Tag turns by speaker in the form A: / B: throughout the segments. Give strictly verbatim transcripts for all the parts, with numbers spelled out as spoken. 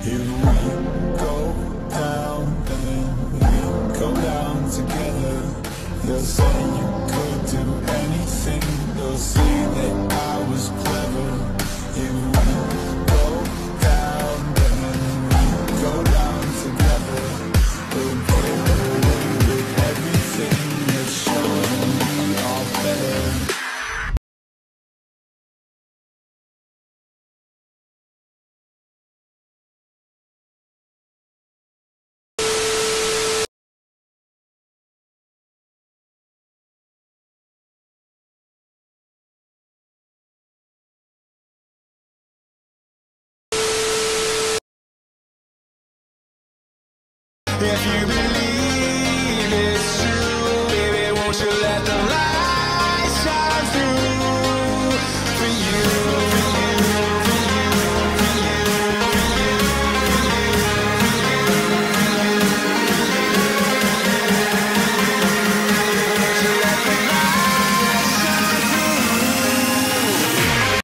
A: If we go down, then we go down together. They'll say you could do anything. They'll say that I was clever. If we go down, then we go down together. We'll get away with everything. That's showing we are better. If you believe it's true, baby, won't you let the light shine through for you, for you, for you, for you, for you, won't you let the light shine through?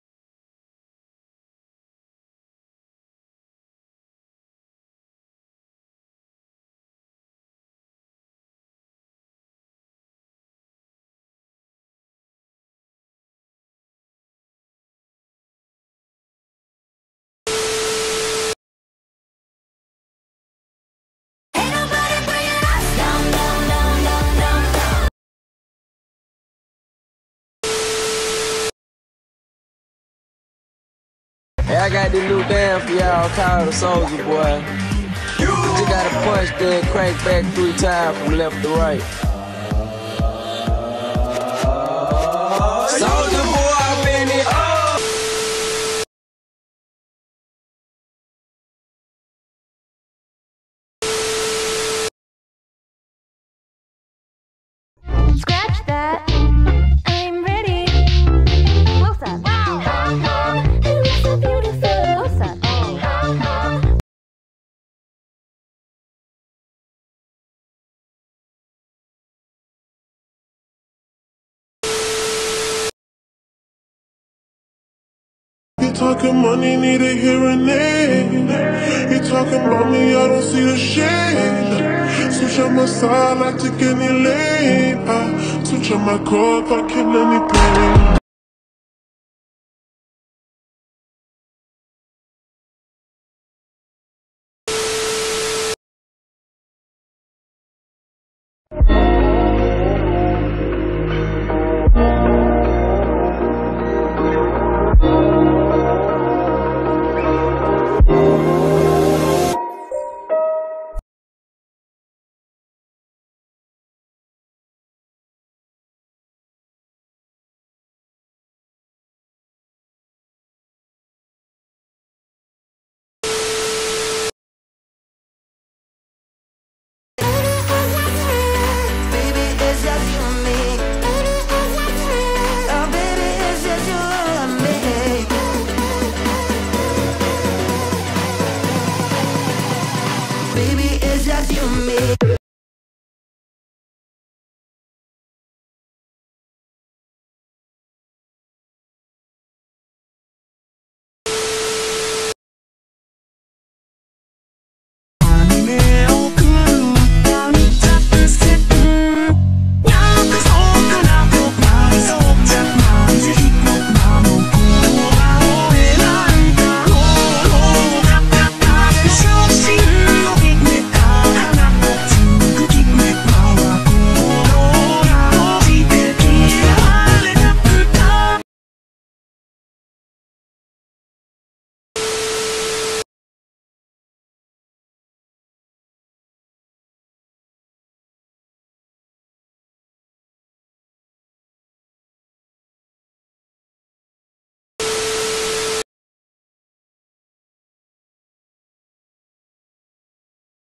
B: Hey, I got this new dance for y'all called the Soldier Boy. You just gotta punch that crank back three times from left to right. Soldier Boy, I've been it up.
C: Scratch that. I'm ready. Close up. Wow. You look so beautiful. Close up.
D: You talking money, need a hearing aid. You talking about me, I don't see the shade. Switch on my side, I take any lane. I switch on my car if I kill anything.
C: Baby, it's just you and me.